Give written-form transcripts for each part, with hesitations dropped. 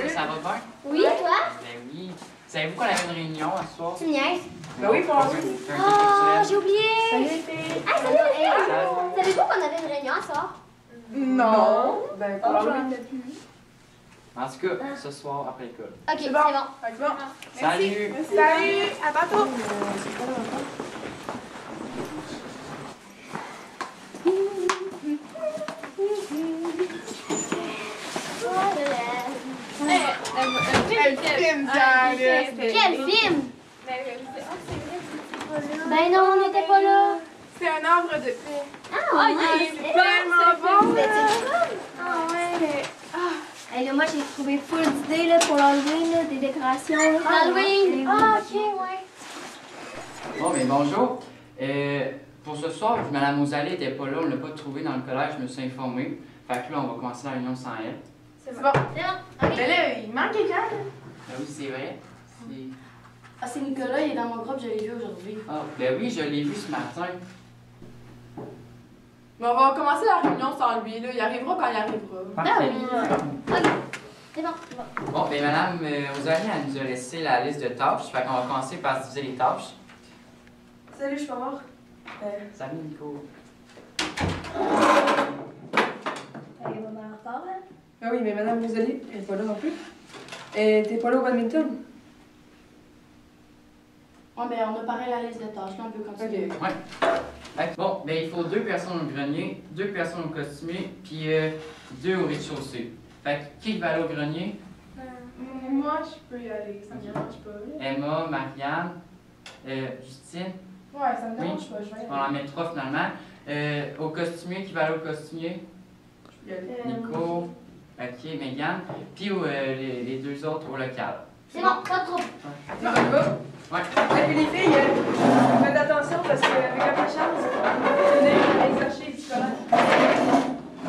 ça va bien? Oui, toi? Ben oui. Savez-vous qu'on avait une réunion ce soir? Tu me niaises? Ben oui, pour un Ah, j'ai oublié! Salut les filles! Ah, salut les filles! Savez-vous qu'on avait une réunion ce soir? Non! Ben, pour j'en étais plus. En tout cas, ce soir après l'école. Ok, c'est bon. C'est bon. Salut! Merci. Salut! À tantôt! Quel film? Ben non, on n'était pas là. C'est un arbre de paix. Ah, il est tellement bon! Ah ouais. Hey, là, moi, j'ai trouvé full d'idées là, pour l'Halloween, là, des décorations. Halloween! Ah, ok, ouais. Bon, mais bonjour. Pour ce soir, Mme Ozalie n'était pas là, on ne l'a pas trouvée dans le collège, je me suis informé. Fait que là, on va commencer la réunion sans elle. C'est bon. C'est bon. Mais là, il manque quelqu'un, là. Ben oui, c'est vrai. Ah, c'est Nicolas, il est dans mon groupe, je l'ai vu aujourd'hui. Ah, ben oui, je l'ai vu ce matin. Mais on va commencer la réunion sans lui, là. Il arrivera quand il arrivera. Parfait. Ok, c'est bon, c'est bon. Bon, ben Mme Ozalie, elle nous a laissé la liste de tâches. Fait qu'on va commencer par diviser les tâches. Salut, je peux voir. Salut, Nico. Elle est vraiment en retard, là. Ah oui, mais Madame Rosalie, elle n'est pas là non plus. T'es pas là au badminton? Ouais, ben on a parlé la liste de tâches, là, on peut continuer. Ok. Ouais. Bon, ben il faut 2 personnes au grenier, 2 personnes au costumier, puis 2 au rez-de-chaussée. Fait que qui va aller au grenier? Moi, je peux y aller, ça me dérange pas. Emma, Marianne, Justine. Ouais, ça me dérange pas, je vais y On en met 3 finalement. Au costumier, qui va aller au costumier? Nico, ok, Megan. Puis les 2 autres au local. C'est bon, pas de trouble. Non, on va. Ouais. Et puis les filles, faites attention parce qu'avec la chance, venez aller chercher les scolaires.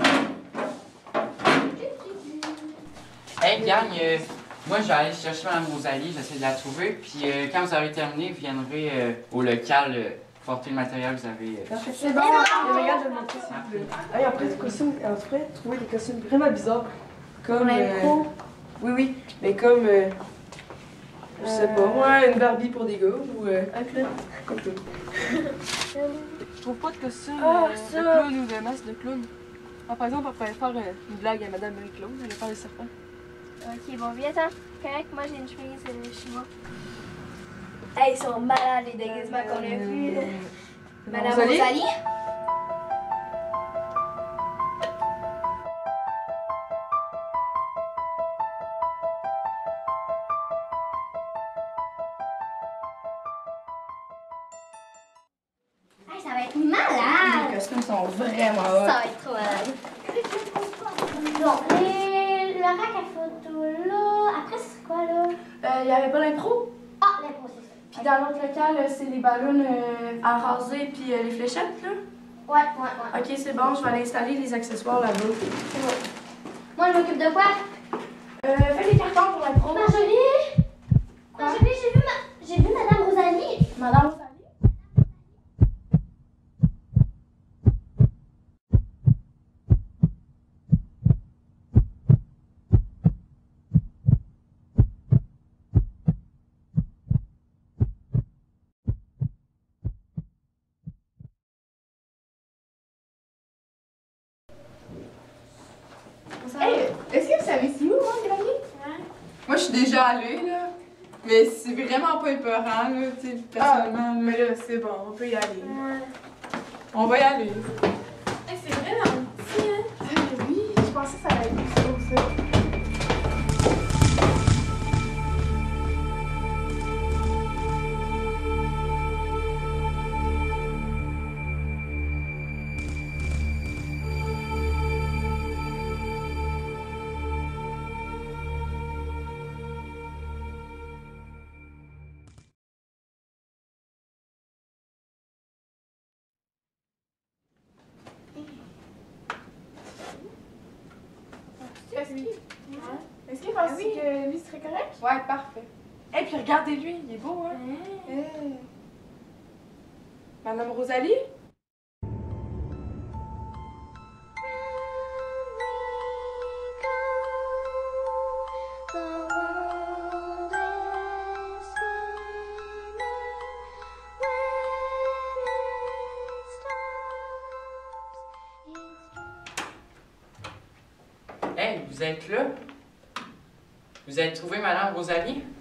Hey, gang, moi je vais aller chercher Mme Rosalie, j'essaie de la trouver. Puis quand vous aurez terminé, vous viendrez au local porter le matériel que vous avez. C'est bon. Et regarde, je vais te montrer s'il vous plaît. Hey, après, des costumes, on pourrait trouver des costumes vraiment bizarres. Comme. Oui, oui. Mais comme. Je sais pas, moi, une Barbie pour des gars ou. Un clown. Comme toi. Je trouve pas de costume ça. de clown ou de masque de clown. Ah, par exemple, on pourrait faire une blague à Madame Marie-Claude, elle va faire le serpent. Ok, bon, viens, attends. Correct, moi j'ai une chemise chez moi. Hey, ils sont malades les déguisements qu'on a vus. Madame Rosalie? Rosalie? Hey, ça va être malade! Les costumes sont vraiment Ça hot. va être trop malade. Bon, le rack à photo là. Après, c'est quoi là? Il y avait pas l'impro? Ah, l'impro, c'est ça. Puis dans l'autre local, c'est les ballons à raser puis les fléchettes, là. Ouais. Ok, c'est bon, je vais aller installer les accessoires là-bas. C'est bon. Moi, je m'occupe de quoi? Fais les cartons pour l'impro. Marjorie? Marjorie, j'ai vu Madame Rosalie. Madame Rosalie? Hey, est-ce que vous savez c'est où, moi, Mélanie? Moi, je suis déjà allée, là. Mais c'est vraiment pas épeurant, là, tu sais, personnellement. Mais là, c'est bon, on peut y aller. On va y aller. Hey, c'est vraiment petit, hein? Ah, mais oui, je pensais que ça allait être plus gros que ça. Est-ce qu'il pense que lui serait correct? Ouais, parfait. Et puis regardez-lui, il est beau, hein? Madame Rosalie? Go Hey, vous êtes là? Vous avez trouvé Madame Rosalie?